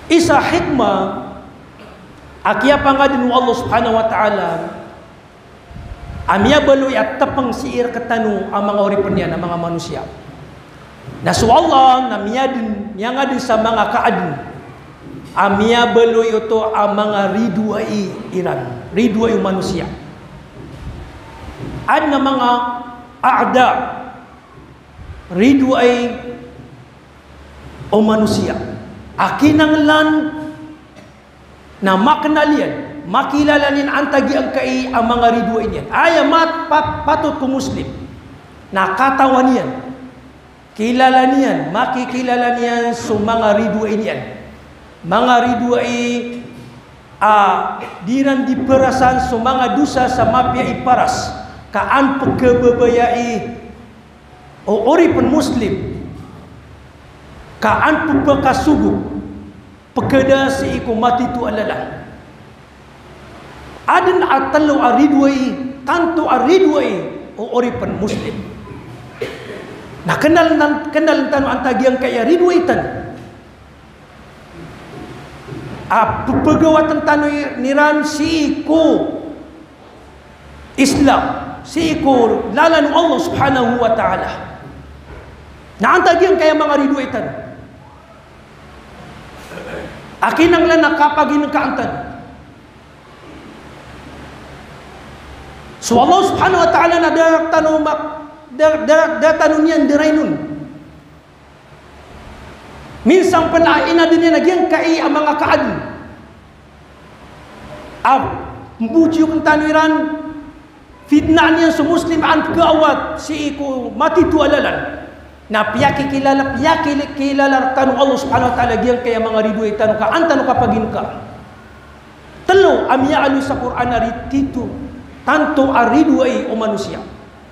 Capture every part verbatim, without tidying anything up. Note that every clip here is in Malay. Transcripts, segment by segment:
isa hikmah akia pangadin Allah subhanahu wa ta'ala amia balu ya tepeng siir ketanu ang mga oripanian ang mga manusia na so Allah na miyadin miyangadin sa mga kaadin amia balu ito ang mga riduai iran riduai manusia ad na mga aada riduai o manusia akinang lan na makenalian makilalanin antagi ang kai ang mga riduai niyan ay mat pat, patut ko muslim na katawan niyan kilala niyan makikilala niyan sa mga riduai niyan mga riduai ah, diran diperasan sa mga dusa sa mapya iparas kaan pagkababayai o ori pen muslim kaan pagkasugo pagkada si iku mati tu alala adan atalo aridway tanto aridway o ori pen muslim na kenal nan kenal tan antagiang kaya ridway tan a pagawatan tanoy niran si iku Islam si iku lalan Allah subhanahu wa ta'ala na antagiang kaya mga ridway tan akinang lang nakapagin kaantan. So Allah subhanahu wa ta'ala na darak tanong darak tanong niyan diray nun. Minsang panain na din niya nagyang kai ang mga kaadin. Ab, mbuji yung tanwiran fitnaan niya sa muslim ang kaawat si iku matitu alalan. Na piyaki kilala piyaki kilala tanong Allah subhanahu wa ta'ala giyang kaya mga riduay tanong ka antano kapagin ka telo amya alu sa Quran arititu tanto ariduay o manusia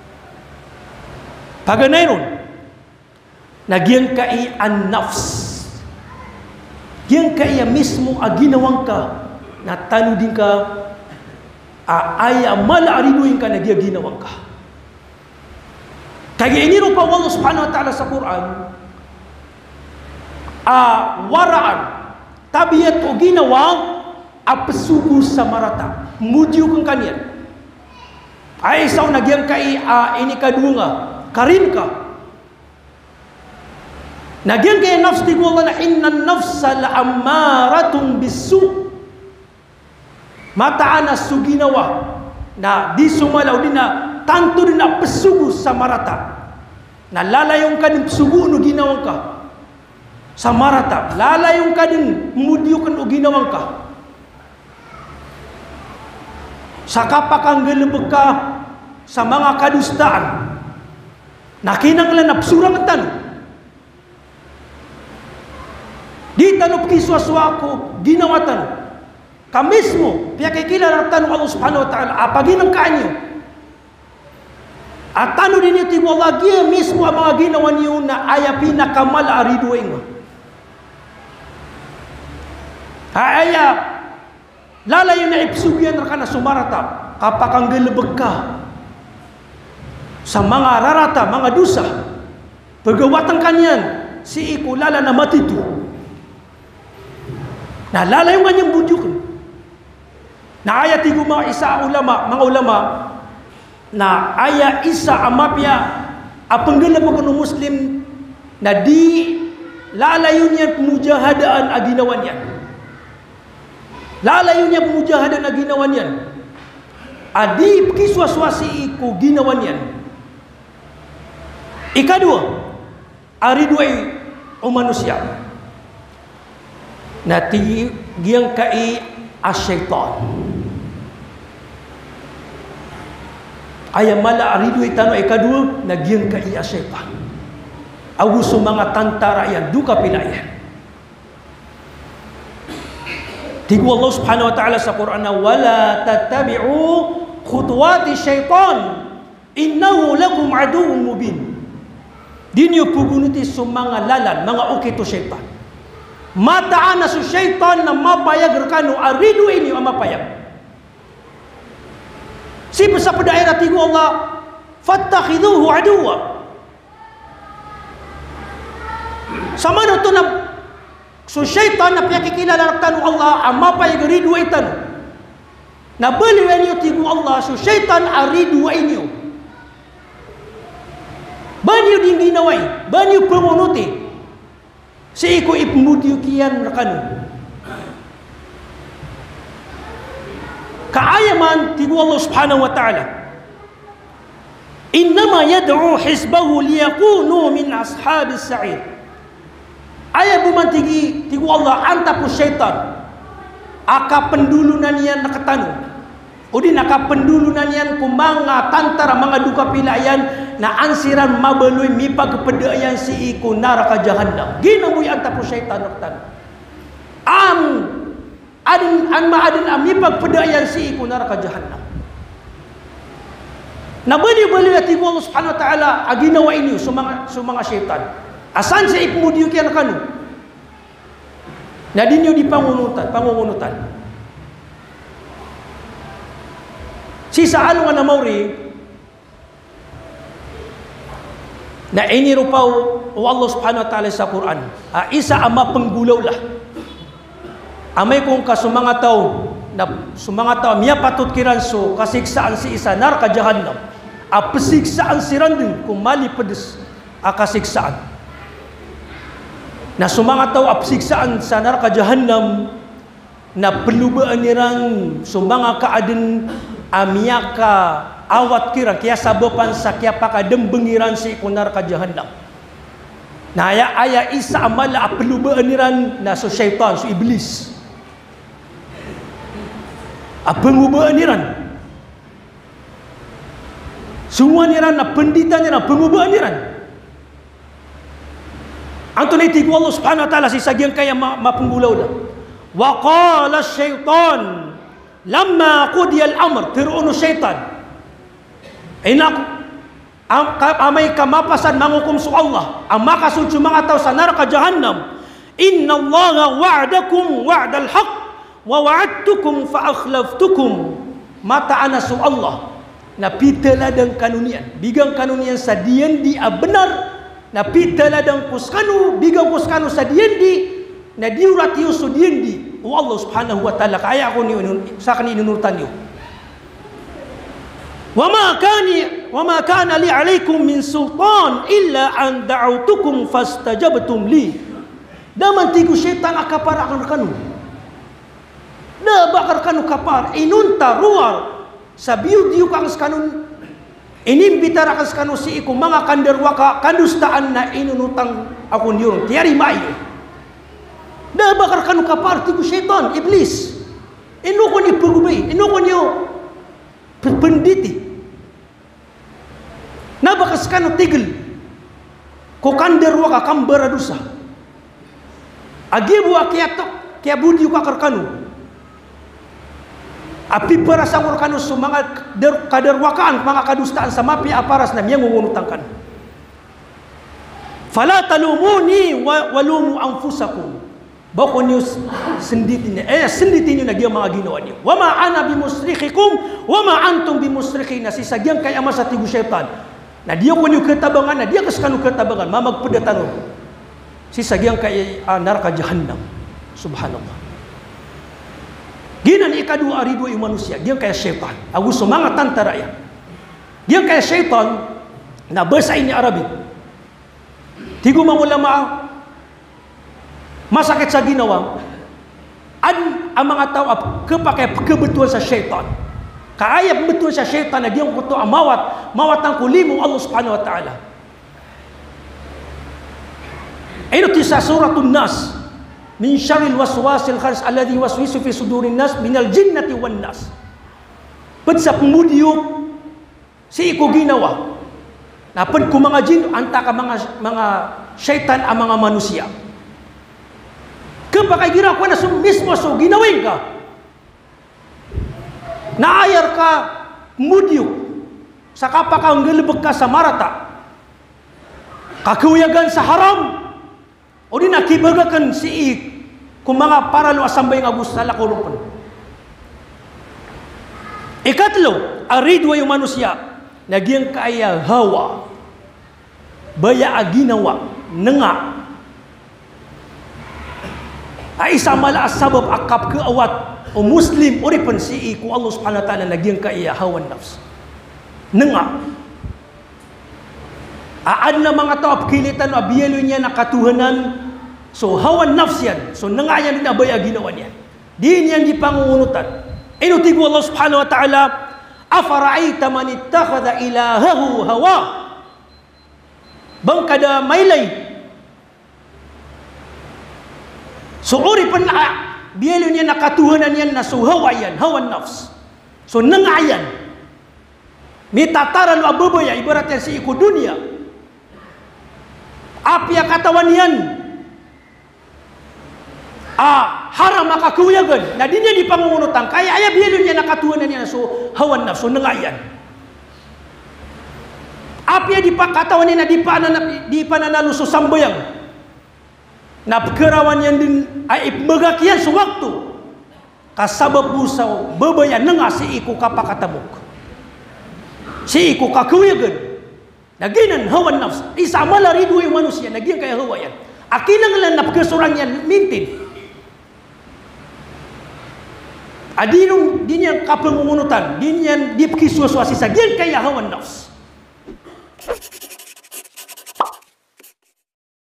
paganayron na giyang kai an nafs giyang kaya mismo aginawang ka na tanudin ka aya mala ariduay ka na giyang ginawang ka. Kaya ini rupa Allah subhanahu wa ta'ala sa Quran uh, waraan tabiat o ginawang apasugo sa marata mudiyo kang kanyan ay isaw nagyang kai uh, ini kadunga karin ka nagyang kaya nafs di Allah na inna nafsa la ammaratun bisu mataan na suginawa na di sumalaw din na tanto din na pesugo sa marata na lalayong ka din pesugo no ginawang ka sa marata lalayong ka din mudiyo ka no ginawang ka sa kapakanggalabag ka sa mga kadustaan nakinanglan na pesurang ang tanong di tanong kiswaswa ko ginawatan ka mismo piyakikila ng tanong Allah subhanahu wa ta'ala apaginang kaanyo at tanong din ito wala giya mismo ang mga ginawa niyo na aya pinakamal ariduay mo aya lalayo na ipsugyan ka na sumarata kapag ang galabag ka sa mga rarata mga dusa pagawatan kanyan si iku lala na matitu na lalayo nga niyang budyok na aya tigo mga isa ulama mga ulama na aya isa amapya apanggalabag ng muslim na di lalayo niya pemujahadaan aginawan niya lalayo niya pemujahadaan aginawan niya adi kiswaswasi iku ginawan niya ikadua ariduay o manusia na ti giyang kai asyaitan ayam mala ariduay tano ikadua na giyang kai asyaitan aguso mga tantara yan duka pilayan tigu Allah subhanahu wa ta'ala sa Quran na wala tattabi'u khutuwati syaitan innahu lakum aduwwun mubin dinyo pugunuti sa mga lalan mga ukito syaitan mataan na sa syaitan na mapayag rekano aridu ini ang mapayag sipa sa padaira tigu Allah fattakhiduhu aduwa sama na ito na So syaitan na piyakikilala tanu Allah ama pa yagridu ay tanu. Na bali wenyo tigu Allah so syaitan aridu ay inyo. Banyo din ginaway, banyo pamunuti. Si iko ipmudiyo kiyan rakanu. Kaayaman tigu Allah subhanahu wa ta'ala. Innama yad'u hizbahu liyakunu min ashabis sa'ir. Aya bumantigi tigu Allah anta pu syaitan. Aka pendulunan yan nakatanu. Udi naka pendulunan yan kumanga tantara mga duka pilayan na ansiran mabeluy mipa kepedayan si iku neraka jahannam. Ginabuy anta pu syaitan nakatanu. Am adin an ma adin am mipa kepedayan si iku neraka jahannam. Nabali-bali at tigu Allah subhanahu wa ta'ala aginawa inyo sumanga sumanga syaitan. Asan sa ipmudiyo kiyan kanu? Na dinyo di pangunutan, pangungunutan. Si sa alungan na mauri na inirupaw o Allah subhanahu wa ta'ala sa Quran. Ah, isa ama penggulaw lah. Amay kung kasumanga tao na sumanga tao miya patut kiranso kasiksaan si isa neraka jahannam. A pesiksaan si randing kung mali pedes a kasiksaan. Na sumanga tao a pesiksaan sa neraka jahannam na pelubaan nirang sumanga kaadin amiyaka awat kira kaya sabapan sa kaya pakadem bengiran si neraka jahannam. Na aya aya isa amala a pelubaan niran na so syaitan so iblis. A pengubaan niran. Semua niran na pendita niran, pengubaan niran. Antoni tigu Allah subhanahu wa ta'ala si sagiang kaya mapenggulaw ma na. Wa qala syaitan lamma qudiya al-amr tiruno syaitan. Inak am, amay kamapasan mangukum su Allah. Ang makasucu mga tao sa neraka jahannam. Inna Allaha wa'adakum wa'dal haqq wa wa'adtukum fa akhlaftukum. Mata ana su Allah. Na pita ladang kanunian bigang kanunian sa diendi a benar na pita ladang kuskanu bigang kuskanu sa diendi na diuratiyo so diendi o Allah subhanahu wa ta'ala kaya ako niyo sa kanin inunutan niyo wama kani wama kana li alaikum min sultan illa an da'autukum fastajabtum li daman tigu syaitan akapar akan kanu da bakar kanu kapar inunta ruar sa biyu-diyo kang skanun inimbitara kang skanu si iku mga kanderwaka kandustaan na inunutang ako niyon tiyari maayo na bakar kanu kaparti ko syaitan iblis inu ko ni pagubay inu ko niyo penditi na bakas kanu tigil ko kanderwaka kambaradusa agibu akiato kaya budi ka karkanu api perasaan kanu sumanga kaderwakaan mga kadustaan sa mapi aparas na miyang ngungunutangkan. Fala talumuni wa walumu anfusakum. Bako niyo senditin niya. Eh senditin niyo na giyang mga ginawa niyo. Wa ma ana bimusrikhikum wa ma antum bimusrikhina. Si sagyang kay ama sa tigu syaitan. Na diya ko niyo katabangan na diya kaskanu katabangan mamagpedatanon. Si sagyang kay uh, neraka jahannam. Subhanallah. Ginan ikadua aridu yung manusia, dia kaya syaitan. Aku semangat tantara ya. Dia kaya syaitan na bahasa ini Arabic. Tigo mga ulama masakit sa ginawa. An ang mga tao kepakai kebetulan sa syaitan. Kaaya betul sa syaitan na dia kuto amawat, mawat ang kulimu Allah Subhanahu wa taala. Ito sa suratun Nas. Min syarril waswasil kharis alladhi waswisu fi sudurin nas minal jinnati wan nas. Ped sa pemudiyok si iku ginawa. Na ped ku mga jin anta ka mga mga syaitan ang mga manusia. Kapag gira ko na so mismo so ginawin ka. Naayar ka mudiyok sa kapakang gelebek ka sa marata. Kakuyagan sa haram. O di nakibagakan si ik kung mga paralo asambay ng agus sa lakulupon. Ikatlo, aridwa yung manusia nagyang kaya hawa baya aginawa nga Ay isa mala asbab akap ke awat o muslim uri pensi ku Allah Subhanahu wa taala nagiang ka iya hawan nafs. Nenga. Aan na mga tao kilitan o biyelo niya na katuhanan. So hawan nafs yan. So nenga yan din abay ginawa niya. Di niyan di pangungunutan. Inutigo Allah Subhanahu wa taala, afara'aita man ittakhadha ilahahu hawa. Bang kada maylay. So uri pan biyelo niya nakatuhanan yan na so hawa yan, hawan nafs. So nengayan. Ni tataran wa babaya ibaratnya si iku dunia. Api katawan yan. Ah, haram makakuyagan. Na dinya di pangungunutan. Kaya aya biyelo niya nakatuhanan yan so hawan nafs, so nengayan. Api di katawan niya na di panana di pananalu so sambayang. Na pekerawan yang din ay ibagakian sewaktu kasabab busaw babaya nenga si iku kapakatabok si iku kakuyagan naginan hawan nafs isa mala ridho yung manusia nagiyan kaya hawa yan akinang lang napkesurang yan mintin adinong din yan kapangungunutan din yan dipkiswaswasi sa giyan kaya hawan nafs.